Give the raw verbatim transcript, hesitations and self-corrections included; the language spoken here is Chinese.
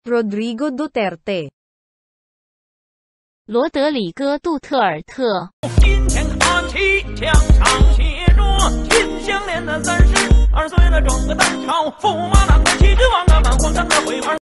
Rodrigo Duterte。 罗德里戈·杜特尔特。 金钱看齐，墙上写着秦香莲的三十二岁了，整个单朝驸马郎的气质王啊，满皇上的回环。